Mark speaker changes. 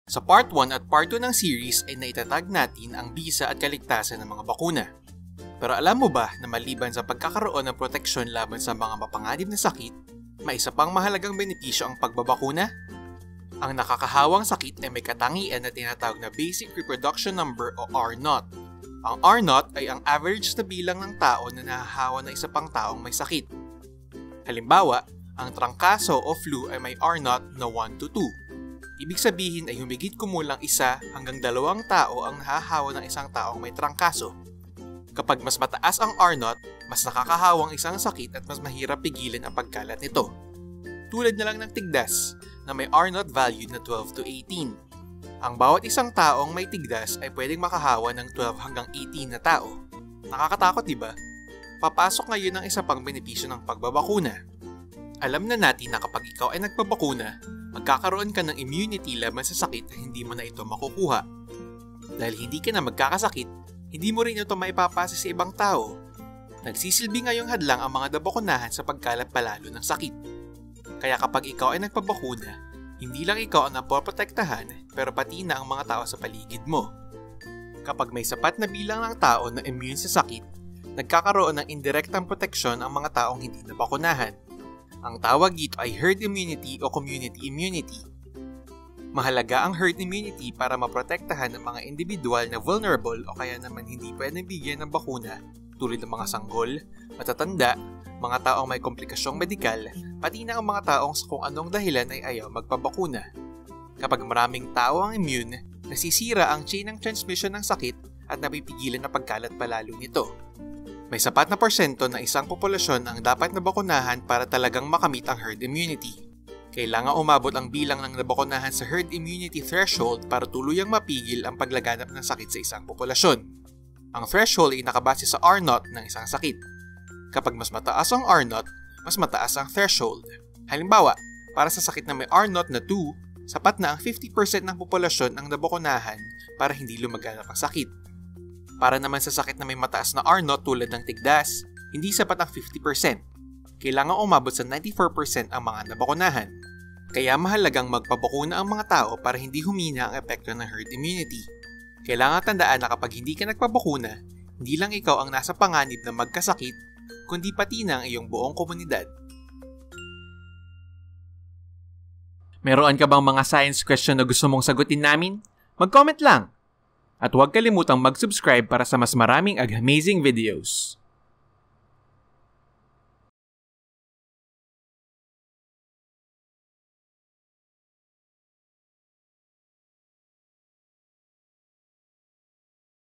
Speaker 1: Sa Part 1 at Part 2 ng series ay naitatag natin ang bisa at kaligtasan ng mga bakuna. Pero alam mo ba na maliban sa pagkakaroon ng proteksyon laban sa mga mapanganib na sakit, may isa pang mahalagang benepisyo ang pagbabakuna? Ang nakakahawang sakit ay may katangian na tinatawag na Basic Reproduction Number o R0. Ang R0 ay ang average na bilang ng tao na nahahawa ng isa pang taong may sakit. Halimbawa, ang trangkaso o flu ay may R0 na 1 to 2. Ibig sabihin ay humigit kumulang 1 hanggang 2 tao ang nahahawa ng isang taong may trangkaso. Kapag mas mataas ang R0, mas nakakahawang isang sakit at mas mahirap pigilan ang pagkalat nito. Tulad na lang ng tigdas na may R0 value na 12 to 18. Ang bawat isang taong may tigdas ay pwedeng makahawa ng 12 hanggang 18 na tao. Nakakatakot, diba? Papasok ngayon ang isa pang benepisyo ng pagbabakuna. Alam na natin na kapag ikaw ay nagpabakuna, magkakaroon ka ng immunity laban sa sakit na hindi mo na ito makukuha. Dahil hindi ka na magkakasakit, hindi mo rin ito maipapasa sa ibang tao. Nagsisilbi ngayong hadlang ang mga nabakunahan sa pagkalat palalo ng sakit. Kaya kapag ikaw ay nagpabakuna, hindi lang ikaw ang napoprotektahan pero pati na ang mga tao sa paligid mo. Kapag may sapat na bilang ng tao na immune sa sakit, nagkakaroon ng indirektang proteksyon ang mga taong hindi nabakunahan. Ang tawag dito ay herd immunity o community immunity. Mahalaga ang herd immunity para maprotektahan ng mga individual na vulnerable o kaya naman hindi pwedeng bigyan ng bakuna tulad ng mga sanggol, matatanda, mga taong may komplikasyong medikal, pati na ang mga taong sa kung anong dahilan ay ayaw magpabakuna. Kapag maraming tao ang immune, nasisira ang chain ng transmission ng sakit at napipigilan na pagkalat palalo nito. May sapat na porsyento ng isang populasyon ang dapat nabakunahan para talagang makamit ang herd immunity. Kailangan umabot ang bilang ng nabakunahan sa herd immunity threshold para tuluyang mapigil ang paglaganap ng sakit sa isang populasyon. Ang threshold ay nakabase sa R0 ng isang sakit. Kapag mas mataas ang R0, mas mataas ang threshold. Halimbawa, para sa sakit na may R0 na 2, sapat na ang 50% ng populasyon ang nabakunahan para hindi lumaganap ang sakit. Para naman sa sakit na may mataas na R0 tulad ng tigdas, hindi sapat ang 50%. Kailangan umabot sa 94% ang mga nabakunahan. Kaya mahalagang magpabakuna ang mga tao para hindi humina ang epekto ng herd immunity. Kailangan tandaan na kapag hindi ka nagpabakuna, hindi lang ikaw ang nasa panganib na magkasakit, kundi pati na ang iyong buong komunidad. Meron ka bang mga science question na gusto mong sagutin namin? Mag-comment lang! At huwag kalimutang mag-subscribe para sa mas maraming amazing videos.